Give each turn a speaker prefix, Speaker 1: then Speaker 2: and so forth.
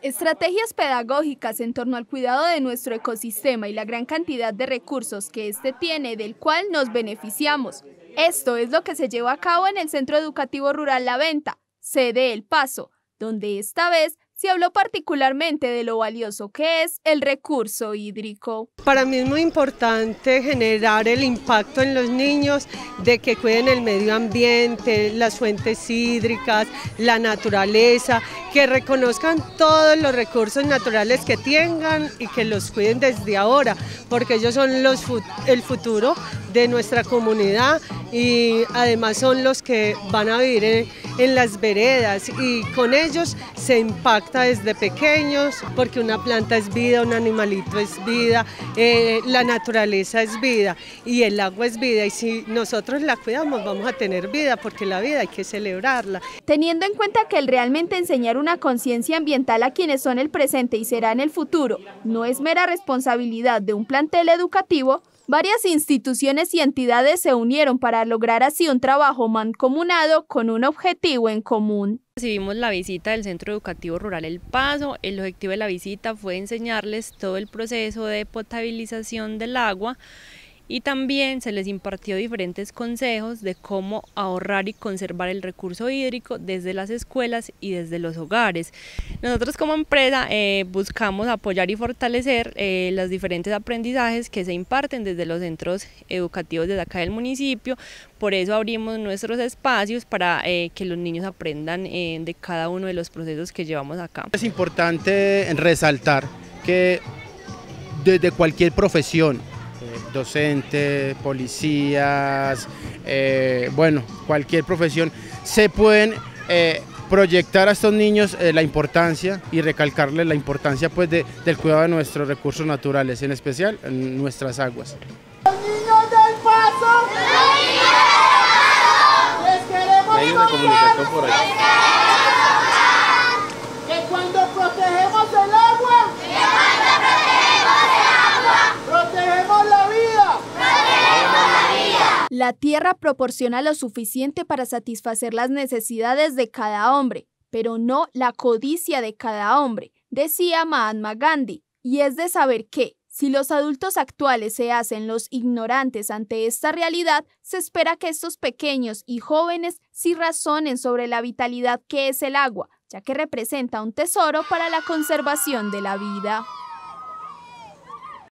Speaker 1: Estrategias pedagógicas en torno al cuidado de nuestro ecosistema y la gran cantidad de recursos que éste tiene, del cual nos beneficiamos. Esto es lo que se lleva a cabo en el Centro Educativo Rural La Venta, sede El Paso, donde esta vez se habló particularmente de lo valioso que es el recurso hídrico.
Speaker 2: Para mí es muy importante generar el impacto en los niños de que cuiden el medio ambiente, las fuentes hídricas, la naturaleza, que reconozcan todos los recursos naturales que tengan y que los cuiden desde ahora, porque ellos son el futuro de nuestra comunidad y además son los que van a vivir en las veredas y con ellos se impacta desde pequeños, porque una planta es vida, un animalito es vida, la naturaleza es vida y el agua es vida, y si nosotros la cuidamos vamos a tener vida, porque la vida hay que celebrarla.
Speaker 1: Teniendo en cuenta que el realmente enseñar una conciencia ambiental a quienes son el presente y serán el futuro no es mera responsabilidad de un plantel educativo, varias instituciones y entidades se unieron para lograr así un trabajo mancomunado con un objetivo en común.
Speaker 3: Recibimos la visita del Centro Educativo Rural El Paso. El objetivo de la visita fue enseñarles todo el proceso de potabilización del agua y también se les impartió diferentes consejos de cómo ahorrar y conservar el recurso hídrico desde las escuelas y desde los hogares. Nosotros como empresa buscamos apoyar y fortalecer los diferentes aprendizajes que se imparten desde los centros educativos de acá del municipio. Por eso abrimos nuestros espacios para que los niños aprendan de cada uno de los procesos que llevamos acá.
Speaker 4: Es importante resaltar que desde cualquier profesión, docente, policías, bueno, cualquier profesión, se pueden proyectar a estos niños la importancia y recalcarles la importancia pues, del cuidado de nuestros recursos naturales, en especial en nuestras aguas.
Speaker 5: ¡Los niños del Paso! ¡Les queremos! Hay una comunicación por ahí. Que cuando protegemos el agua, protegemos la vida.
Speaker 1: La tierra proporciona lo suficiente para satisfacer las necesidades de cada hombre, pero no la codicia de cada hombre, decía Mahatma Gandhi, y es de saber que, si los adultos actuales se hacen los ignorantes ante esta realidad, se espera que estos pequeños y jóvenes sí razonen sobre la vitalidad que es el agua, ya que representa un tesoro para la conservación de la vida.